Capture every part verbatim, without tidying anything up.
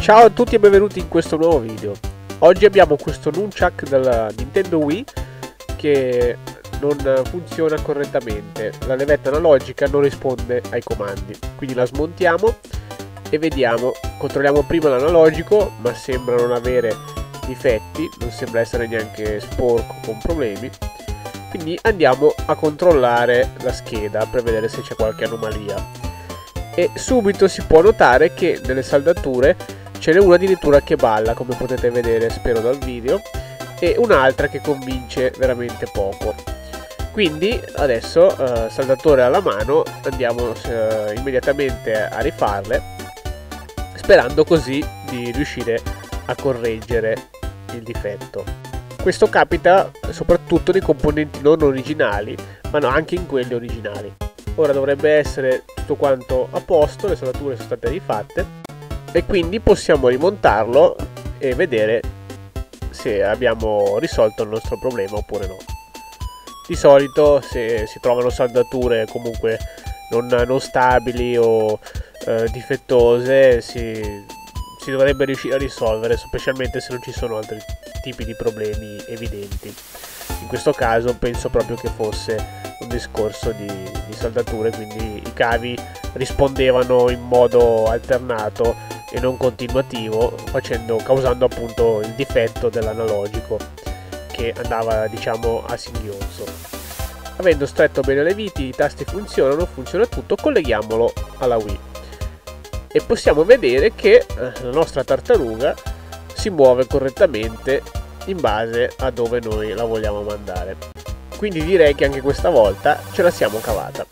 Ciao a tutti e benvenuti in questo nuovo video. Oggi abbiamo questo Nunchuck della Nintendo Wii che non funziona correttamente. La levetta analogica non risponde ai comandi, quindi la smontiamo e vediamo. Controlliamo prima l'analogico, ma sembra non avere difetti, non sembra essere neanche sporco con problemi. Quindi andiamo a controllare la scheda per vedere se c'è qualche anomalia. E subito si può notare che nelle saldature ce n'è una addirittura che balla, come potete vedere, spero dal video, e un'altra che convince veramente poco. Quindi adesso, eh, saldatore alla mano, andiamo eh, immediatamente a rifarle, sperando così di riuscire a correggere il difetto. Questo capita soprattutto nei componenti non originali, ma no, anche in quelli originali. Ora dovrebbe essere tutto quanto a posto, le saldature sono state rifatte e quindi possiamo rimontarlo e vedere se abbiamo risolto il nostro problema oppure no. Di solito se si trovano saldature comunque non, non stabili o eh, difettose si, si dovrebbe riuscire a risolvere, specialmente se non ci sono altri tipi di problemi evidenti. In questo caso penso proprio che fosse un discorso di, di saldature, quindi i cavi rispondevano in modo alternato e non continuativo, facendo, causando appunto il difetto dell'analogico che andava, diciamo, a singhiozzo. Avendo stretto bene le viti, i tasti funzionano, funziona tutto, colleghiamolo alla Wii e possiamo vedere che la nostra tartaruga si muove correttamente in base a dove noi la vogliamo mandare. Quindi direi che anche questa volta ce la siamo cavata.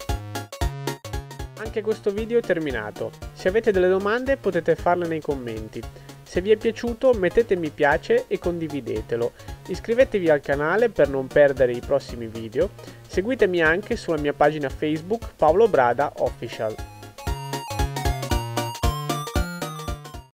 Anche questo video è terminato. Se avete delle domande potete farle nei commenti. Se vi è piaciuto mettete mi piace e condividetelo. Iscrivetevi al canale per non perdere i prossimi video. Seguitemi anche sulla mia pagina Facebook Paolo Brada Official.